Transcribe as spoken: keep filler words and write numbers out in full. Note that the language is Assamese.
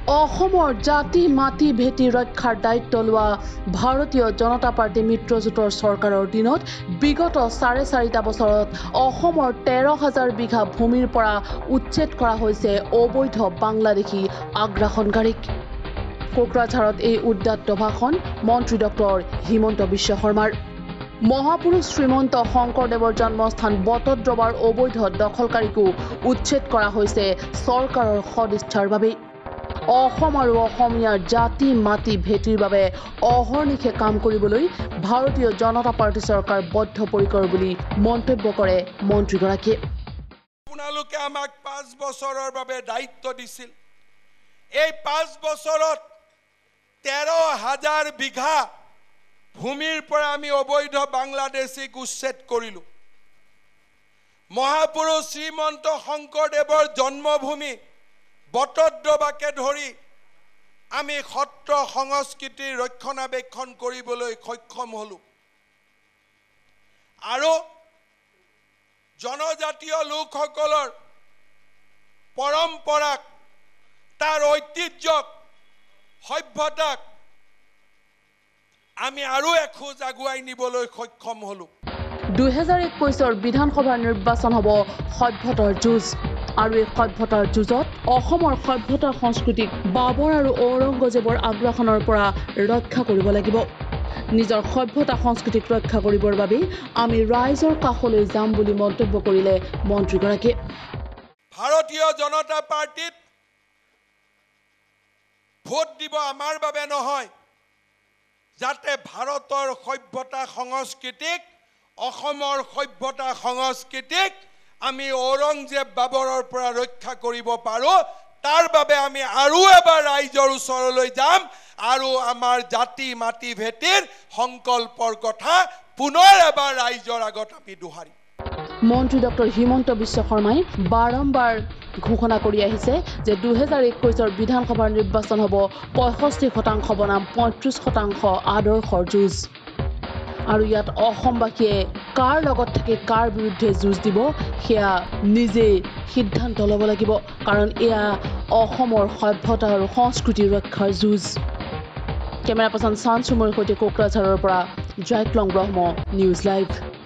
অসমৰ জাতি মাটি ভেটি ৰক্ষাৰ দায়িত্ব লোৱা ভাৰতীয় জনতা পাৰ্টি মিত্ৰজোঁটৰ চৰকাৰৰ দিনত বিগত চাৰে চাৰিটা বছৰত অসমৰ তেৰ হাজাৰ বিঘা ভূমিৰ পৰা উচ্ছেদ কৰা হৈছে অবৈধ বাংলাদেশী আগ্ৰাসনকাৰীক। কোকৰাঝাৰত এই উদ্দাত্ত ভাষণ মন্ত্ৰী ডক্টৰ হিমন্ত বিশ্ব শৰ্মাৰ। মহাপুৰুষ শ্ৰীমন্ত শংকৰদেৱৰ জন্মস্থান বটদ্ৰৱাৰ অবৈধ দখলকাৰীকো উচ্ছেদ কৰা হৈছে চৰকাৰৰ সদিচ্ছাৰ বাবে। অসম আৰু অসমীয়াৰ জাতি মাটি ভেটিৰ বাবে অহৰ্নিশে কাম কৰিবলৈ ভাৰতীয় জনতা পাৰ্টি চৰকাৰ বদ্ধপৰিকৰ বুলি মন্তব্য কৰে মন্ত্ৰীগৰাকীয়ে। আপোনালোকে আমাক পাঁচ বছৰৰ বাবে দায়িত্ব দিছিল। এই পাঁচ বছৰত তেৰ হাজাৰ বিঘা ভূমিৰ পৰা আমি অবৈধ বাংলাদেশীক উচ্ছেদ কৰিলোঁ। মহাপুৰুষ শ্ৰীমন্ত শংকৰদেৱৰ জন্মভূমি বটদ্ৰৱাকে ধৰি আমি সত্ৰ সংস্কৃতিৰ ৰক্ষণাবেক্ষণ কৰিবলৈ সক্ষম হ'লোঁ আৰু জনজাতীয় লোকসকলৰ পৰম্পৰাক তাৰ ঐতিহ্যক সভ্যতাক আমি আৰু এখোজ আগুৱাই নিবলৈ সক্ষম হ'লোঁ। দুহেজাৰ একৈশৰ বিধানসভাৰ নিৰ্বাচন হ'ব সভ্যতাৰ যুঁজ আৰু এই সভ্যতাৰ যুঁজত অসমৰ সভ্যতা সংস্কৃতিক বাবৰ আৰু ঔৰংগজেবৰ আগ্ৰাসনৰ পৰা ৰক্ষা কৰিব লাগিব। নিজৰ সভ্যতা সংস্কৃতিক ৰক্ষা কৰিবৰ বাবে আমি ৰাইজৰ কাষলৈ যাম বুলি মন্তব্য কৰিলে মন্ত্ৰীগৰাকীয়ে। ভাৰতীয় জনতা পাৰ্টিত ভোট দিব আমাৰ বাবে নহয়, যাতে ভাৰতৰ সভ্যতা সংস্কৃতিক অসমৰ সভ্যতা সংস্কৃতিক আমি ঔৰংজেব বাবৰৰ পৰা ৰক্ষা কৰিব পাৰোঁ। তাৰ বাবে আমি আৰু এবাৰ ৰাইজৰ ওচৰলৈ যাম আৰু আমাৰ জাতি মাটি ভেটিৰ সংকল্পৰ কথা পুনৰ এবাৰ ৰাইজৰ আগত আমি দোহাৰিম। মন্ত্ৰী ডক্টৰ হিমন্ত বিশ্ব শৰ্মাই বাৰম্বাৰ ঘোষণা কৰি আহিছে যে দুহেজাৰ একৈশৰ বিধানসভাৰ নিৰ্বাচন হ'ব পঁয়ষষ্ঠি শতাংশ বনাম পঁয়ত্ৰিছ শতাংশ আদৰ্শৰ যুঁজ। আৰু ইয়াত অসমবাসীয়ে কাৰ লগত থাকি কাৰ বিৰুদ্ধে যুঁজ দিব সেয়া নিজেই সিদ্ধান্ত ল'ব লাগিব, কাৰণ এয়া অসমৰ সভ্যতা আৰু সংস্কৃতি ৰক্ষাৰ যুঁজ। কেমেৰা পাৰ্চন চান চুমুৰ সৈতে কোকৰাঝাৰৰ পৰা জয়ক্লং ব্ৰহ্ম, নিউজ লাইভ।